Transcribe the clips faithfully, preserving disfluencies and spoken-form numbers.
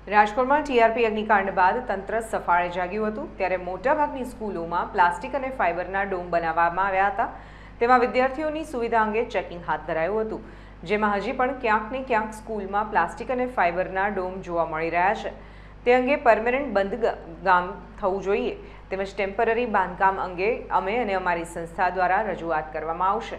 રાજકોટમાં ટીઆરપી અગ્નિકાંડ બાદ તંત્ર સફાળે જાગ્યું હતું ત્યારે મોટાભાગની સ્કૂલોમાં પ્લાસ્ટિક અને ફાઇબરના ડોમ બનાવવામાં આવ્યા હતા। તેમાં વિદ્યાર્થીઓની સુવિધા અંગે ચેકિંગ હાથ ધરાયું હતું, જેમાં હજી પણ ક્યાંક ને ક્યાંક સ્કૂલમાં પ્લાસ્ટિક અને ફાઇબરના ડોમ જોવા મળી રહ્યા છે। તે અંગે પરમેનન્ટ બંધગામ થવું જોઈએ તેમજ ટેમ્પરરી બાંધકામ અંગે અમે અને અમારી સંસ્થા દ્વારા રજૂઆત કરવામાં આવશે।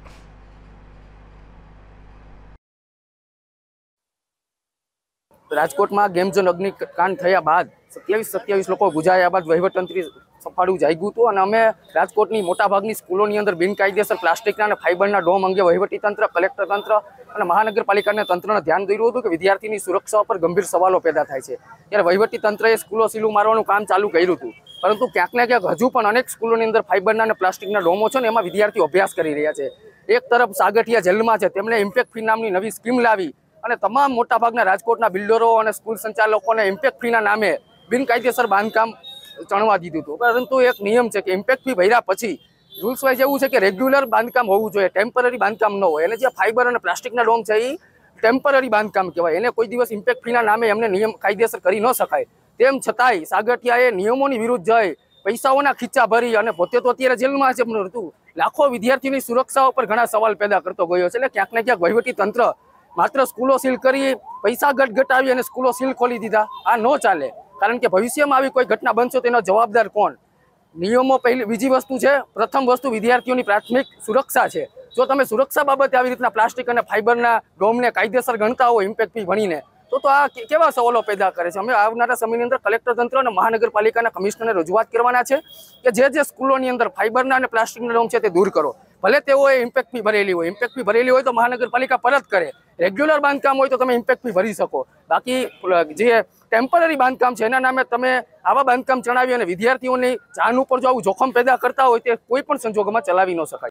राजकोट में गेम जोन अग्निकांड थया बाद सत्यावीस सत्यावीस लोग गुजार्या बाद वहीवटतंत्री सफाळू जाग्युं हतुं अने अमे राजकोटनी मोटा भागनी स्कूलोनी अंदर बिनकायदेसर प्लास्टिकना अने फाइबरना डोम अंगे वहीवटी तंत्र, कलेक्टर तंत्र अने महानगरपालिकाने तंत्रने ध्यान दौर्युं हतुं के विद्यार्थीनी सुरक्षा पर गंभीर सवालों पैदा थाय छे। त्यारे वहीवटी तंत्रए स्कूलो सीलू मारवानुं काम चालू कर्युं हतुं, परंतु क्यांक ने क्यांक हजू पण अनेक स्कूलोनी अंदर फाइबरना अने प्लास्टिकना डोमो छे ने एमां विद्यार्थीओ अभ्यास करी रह्या छे। एक तरफ सागठिया जेलमां छे, तेमणे इम्पेक्ट फी नामनी नवी स्कीम लावी અને તમામ મોટાભાગના રાજકોટના બિલ્ડરો અને સ્કૂલ સંચાલકોને ઇમ્પેક્ટ ફીના નામે બિનકાયદેસર બાંધકામ ચણવા દીધું હતું। પરંતુ એક નિયમ છે કે ઇમ્પેક્ટ ફી ભર્યા પછી રૂલ્સ વાઇઝ એવું છે કે રેગ્યુલર બાંધકામ હોવું જોઈએ, ટેમ્પરરી બાંધકામ ન હોય। એને જે ફાઇબર અને પ્લાસ્ટિકના ડોમ છે એ ટેમ્પરરી બાંધકામ કહેવાય, એને કોઈ દિવસ ઇમ્પેક્ટ ફીના નામે એમને નિયમ કાયદેસર કરી ન શકાય। તેમ છતાંય સાગઠિયાએ નિયમોની વિરુદ્ધ જઈ પૈસાઓના ખીચ્ચા ભરી અને પોતે તો અત્યારે જેલમાં છે, હતું લાખો વિદ્યાર્થીની સુરક્ષા ઉપર ઘણા સવાલ પેદા કરતો ગયો છે। એટલે ક્યાંક ને ક્યાંક વહીવટી તંત્ર मात्र स्कूलों सील करी पैसा गटगटावी अने स्कूलों सील खोली दीधा, आ न चाले। कारण के भविष्य में आवी कोई घटना बनशे तेनो जवाबदार कोण? नियमों पहली बीजी वस्तु है, प्रथम वस्तु विद्यार्थीओनी प्राथमिक सुरक्षा है। जो तमे सुरक्षा बाबते आवी रीतना प्लास्टिक अने फाइबरना डोमने कायदेसर गणता हो इम्पेक्ट फी भणीने तो तो आ केवा सवालों पैदा करे छे। अमे आवनारा समयनी अंदर कलेक्टर तंत्र अने महानगरपालिकाना कमिशनरने रजूआत करवाना छे के जे जे स्कूलोनी अंदर फाइबरना अने प्लास्टिकना डोम छे ते दूर करो। भले तेओए इम्पेक्ट फी भरेली हो, इम्पेक्ट फी भरेली हो तो महानगरपालिका परत करे। रेग्युलर बांधकाम हो तो तमे इम्पेक्ट फी भरी सको, बाकी जे टेम्पररी बांधकाम है एना नामे तमे आवा बांधकाम चलावी अने विद्यार्थीओनी जान उपर जो आवुं जोखम पैदा करता होय ते कोई पण संजोगोमां चलावी न शकाय।